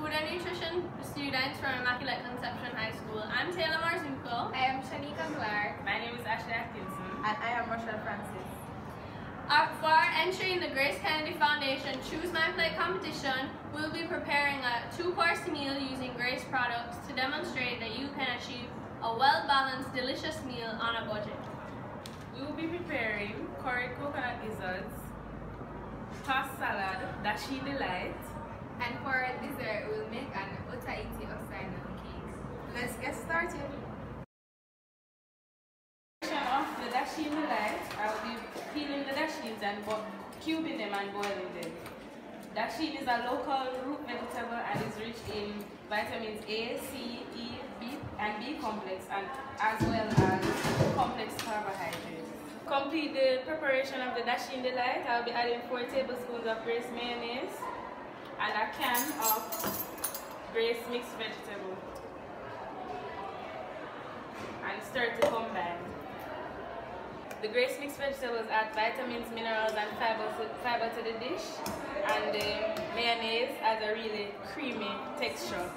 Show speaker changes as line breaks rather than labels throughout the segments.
Food and Nutrition students from Immaculate Conception High School. I'm Taylor Marzuko.
I am Shanika Clark.
My name is Ashley Atkinson.
And I am Rochelle Francis.
For our entry in the Grace Kennedy Foundation Choose My Plate competition, we'll be preparing a 2-course meal using Grace products to demonstrate that you can achieve a well-balanced, delicious meal on a budget.
We will be preparing curry coconut gizzards, tossed salad, dashi delight,
and for dessert, we'll make an otaiti upside down cake.
Let's get started.
Of the dashi delight, I will be peeling the dashis and cubing them and boiling them. Dashi is a local root vegetable and is rich in vitamins A, C, E, B, and B complex, and as well as complex carbohydrates. To complete the preparation of the dashi delight, I will be adding 4 tablespoons of Grace mayonnaise and a can of Grace mixed vegetable, and stir to combine. The Grace mixed vegetables add vitamins, minerals, and fiber to the dish, and the mayonnaise adds a really creamy texture.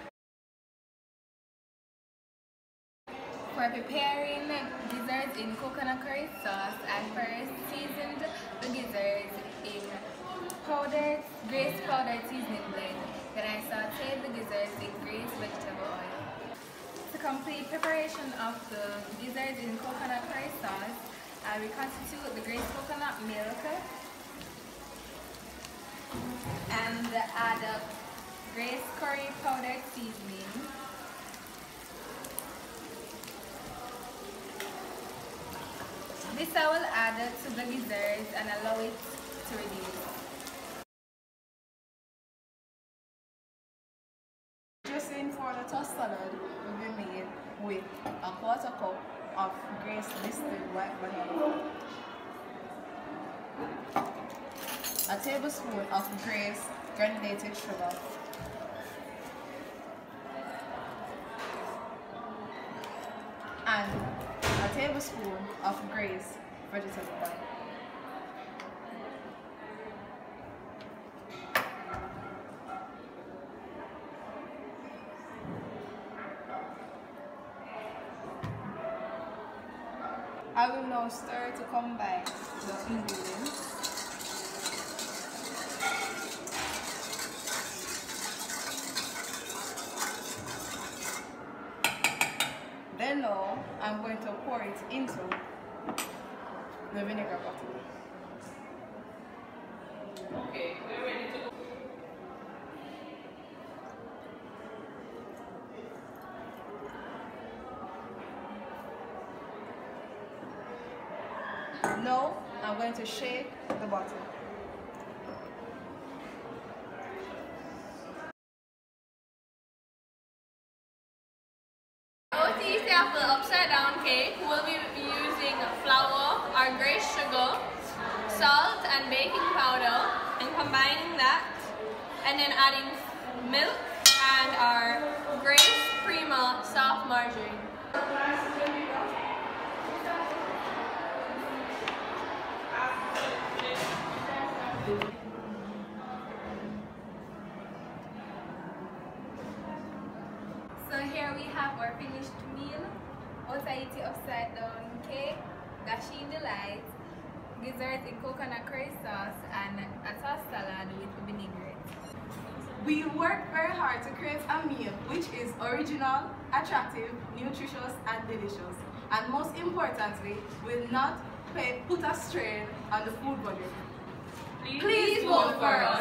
For preparing gizzards in coconut curry sauce, I first seasoned the gizzards in Grace powdered seasoning blend. Then I sauteed the gizzards in Grace vegetable oil. To complete preparation of the gizzards in coconut curry sauce, I reconstitute the Grace coconut milk and add up Grace curry powdered seasoning, this I will add to the gizzards and allow it to reduce.
Dressing for the tossed salad will be made with a 1/4 cup of Grace distilled white vanilla, a tablespoon of Grace granulated sugar, and a tablespoon of Grace vegetable oil. I will now stir to combine the ingredients. Then now I'm going to pour it into the vinegar bottle.
Okay, we're ready to go.
Now I'm going to shake the bottle.
OTC apple upside down cake, we'll be using flour, our Grace sugar, salt and baking powder, and combining that, and then adding milk and our Grace Prima soft margarine.
So here we have our finished meal: otaiti upside down cake, dashi delight, gizzards in coconut curry sauce, and a tossed salad with vinaigrette.
We worked very hard to create a meal which is original, attractive, nutritious, and delicious. And most importantly, will not put a strain on the food budget.
Please vote for us.